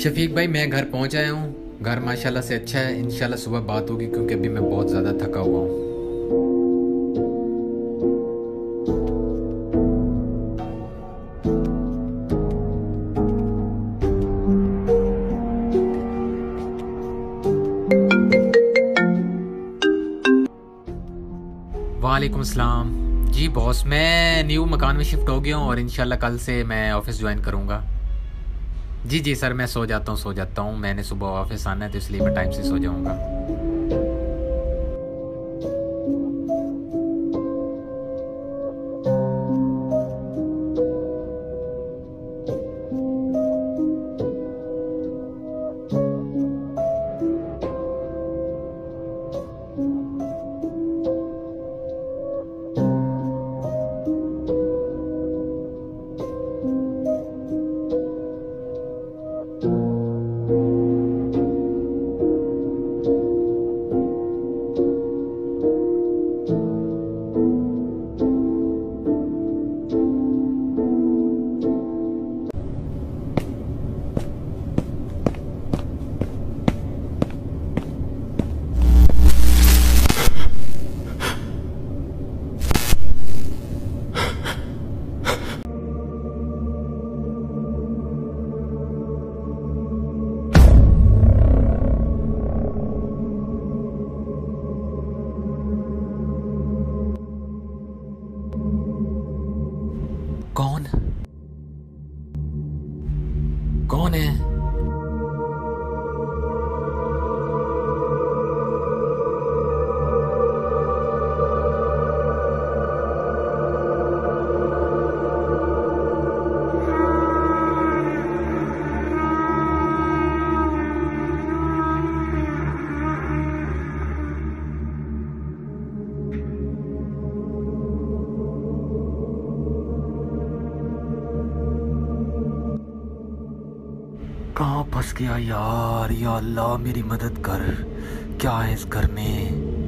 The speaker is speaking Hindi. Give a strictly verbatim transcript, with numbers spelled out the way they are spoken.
शफीक भाई, मैं घर पहुंच आया हूँ। घर माशाल्लाह से अच्छा है। इंशाल्लाह सुबह बात होगी क्योंकि अभी मैं बहुत ज़्यादा थका हुआ हूँ। वालेकुम सलाम। जी बॉस, मैं न्यू मकान में शिफ्ट हो गया हूँ और इंशाल्लाह कल से मैं ऑफिस ज्वाइन करूँगा। जी जी सर, मैं सो जाता हूँ सो जाता हूँ मैंने सुबह ऑफिस आना है तो इसलिए मैं टाइम से सो जाऊँगा। कौन कौन है? कहाँ फंस गया यार? या अल्लाह मेरी मदद कर। क्या है इस घर में?